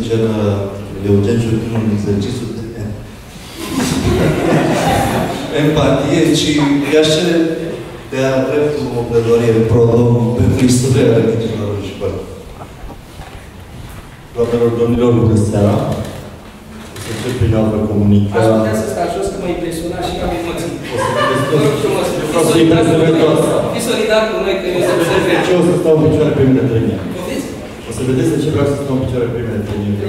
gen Eugen Ciuchinu în exercițiul de empatie, ci i-aș cere de a dreptul o pledoarie pro domnul pentru istoria religilor în școală. Doamnelor, domnilor, bună seara! O să încep prin a vă comunica... Aș putea să stau jos, că mă impresiona și am emoții. O să Fiți solidar cu noi, că eu să observ. Ce o să stau în picioare primele 3 ani. Poftiți? O să vedeți de ce vreau să stau în picioare primele 3 ani.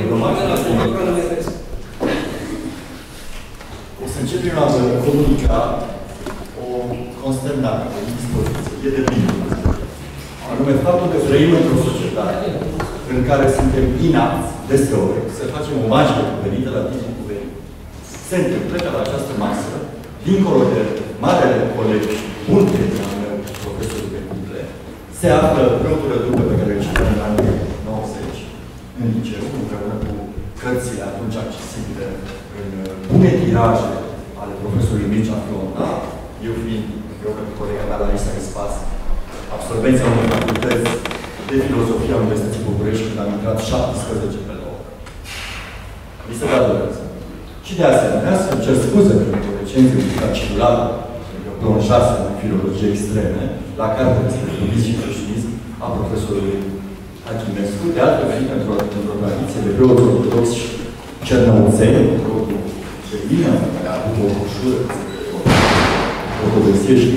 O să încep prin a vă comunica o consternare, o dispoziție. E de bine. Anume, faptul că trăim într-o societate în care suntem inapți, deseori, să facem omagile cuvenite la timpul cuvenit. Se întâmplă ca la această masă, dincolo de marele colegi, bun prieten al meu, profesorul Becuble, se află preotul Rădupă pe care îl citeam în anii 90, în liceu, împreună cu cărțile atunci accesibile în bune tiraje ale profesorului Mircea Flonta, eu fiind, împreună cu colega mea, Larisa Ispas, absolvenția unei facultăți de filozofie a Universității București, când am intrat 17 pe loc. Mi se datorează. Și de asemenea, să-mi cer scuze pentru recenzie ultracirulată, pentru că plonjase în filologie extreme, la cartea despre budism și creștinism a profesorului Achimescu, de altfel venit într-o tradiție de preoți ortodoxi cernăuțeni, preotul Celină, care a avut o broșură ortodoxiești,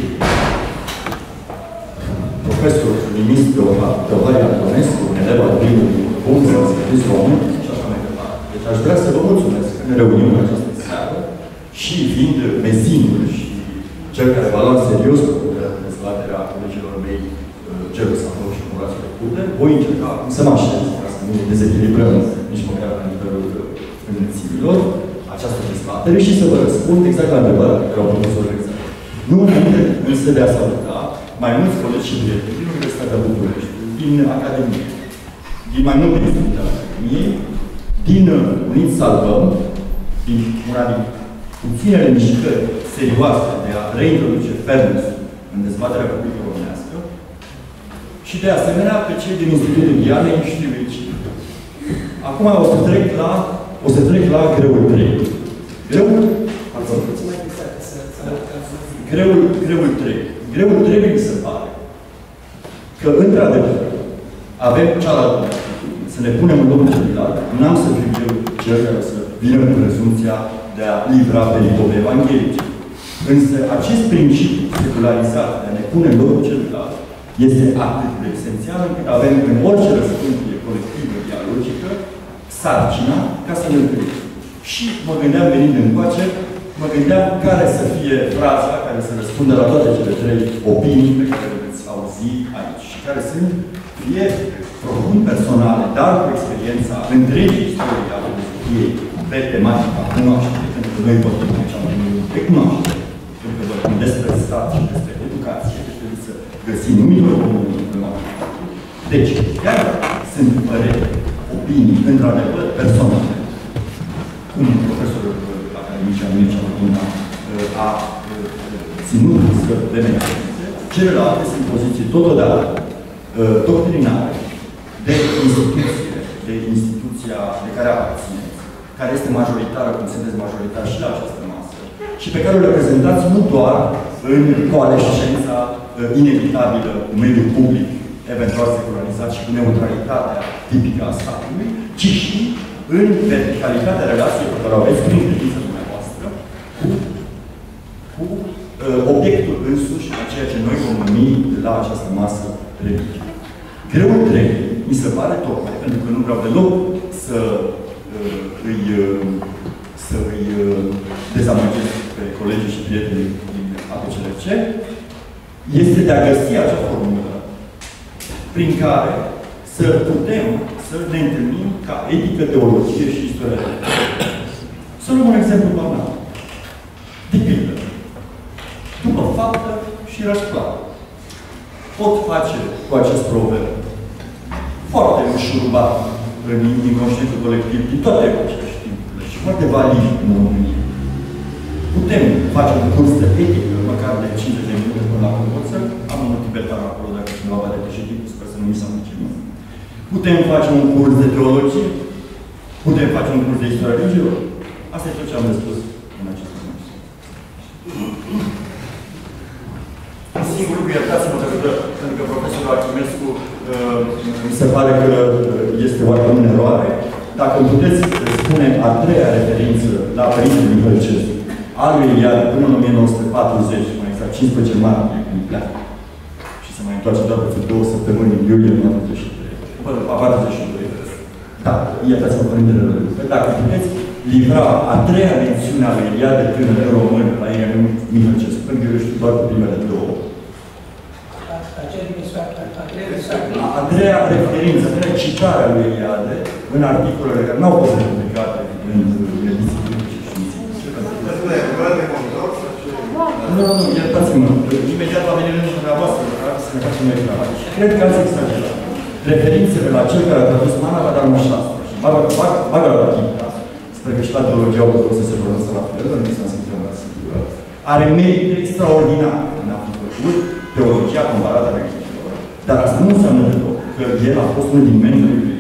profesorul ministru Teoharie Antonescu, un elev al primului bun de răzbătiți român, și așa mai departe. Deci aș vrea să vă mulțumesc că ne reunim în această seară și fiind mezinul și cel care va lua în serios dezbaterea colegilor mei, Gelu Safău și Murați Recule, voi încerca să mă așez, ca să nu dezechilibrăm nici măcar la nivelul înălțimilor această dezbatere și să vă răspund exact la întrebarea pe care au profesorul exact. Nu înainte însă de a saluta mai mulți colegi și prieteni din Universitatea București, din Academie, din mai multe instituții ale Academiei, din Uniți Salvăm, din una din puținele mișcări serioase de a reintroduce fairness în dezbaterea publică românească și de asemenea pe cei din Institutul Dianei și Vecii. Acum o să trec la greul 3. Greul 3. Greul 3 mi se pare că, într-adevăr, avem cealaltă, să ne punem în locul celuilalt. N-am să fiu eu cel care să vină cu prezumția de a livra pericope evanghelice. Însă, acest principiu secularizat de a ne pune în locul celuilalt este atât de esențial încât avem în orice răspundere colectivă, dialogică, sarcina ca să ne întâlnim. Și mă gândeam, venind încoace, mă gândeam care să fie fraza care să răspundă la toate cele 3 opinii pe care le veți auzi aici și care sunt fie profund personale, dar cu experiența întregii istorii ale filozofiei pe tematica cunoaștere, pentru că noi vorbim aici mai mult de cunoaștere, pentru că vorbim despre stat și despre educație, trebuie să găsim numitor comun în materie. Deci, chiar sunt păreri, opinii, într-adevăr, personale, cum profesorul Academicea Mircea Flonta a ținut să le menționeze, celelalte sunt poziții totodată doctrinare de instituția de care aparțineți, care este majoritară, cum sunteți majoritar și la această masă, și pe care o reprezentați nu doar în coalescența inevitabilă cu mediul public, eventual secularizat și cu neutralitatea tipică a statului, ci și în verticalitatea relației pe care o aveți prin credința dumneavoastră cu obiectul însuși a ceea ce noi vom numi la această masă religie. Greul 3 mi se pare tocmai, pentru că nu vreau deloc să îi dezamăgesc pe colegii și prietenii din APCLC, este de a găsi acea formulă prin care să putem să ne întâlnim ca etică, teologie și istoria religiei. Să luăm un exemplu banal. De pildă, după faptă și răsplată, pot face cu acest proverb foarte înșurubat în inconștientul colectiv din toate epocile și timpurile și foarte valid în România. Putem face un curs de etică, măcar de 50 de minute până la Convoță. Am un tibetan acolo, dacă cineva va depăși timpul, sper să nu mi s-a mulțumit. Putem face un curs de teologie, Putem face un curs de istoria religiilor? Asta e tot ce am de spus în acest moment. Un singur lucru, iertați-mă, pentru că profesorul Archimescu mi se pare că este oarecum în eroare. Dacă îmi puteți spune a treia referință la Părintele Mihălcescu, al lui Eliade până în 1940, mai exact 15 martie, când pleacă. Și se mai întoarce doar pe 2 săptămâni în iulie 1943. Până la 42. Da, iertați-mă, Părintele Mihălcescu. Dacă puteți livra a treia mențiune a lui Eliade tânăr român la Ioan Mihălcescu, pentru că eu știu doar cu primele două. A treia referință, a treia citare a lui Eliade în articolele care nu au fost publicate în ediții publice științifice. Nu, iertați-mă. Imediat va veni rândul dumneavoastră, să ne facem noi treaba. Cred că ați exagerat. Referințele la cel care a tradus Mana la Darmul Șastra și Bhagavad Gita, sper că și la teologia ortodoxă să se pronunță la fel, dar nu s-a scris la sigură, are merite extraordinar în a fi făcut teologia comparată a religiilor. Dar asta nu înseamnă că el a fost unul din membrii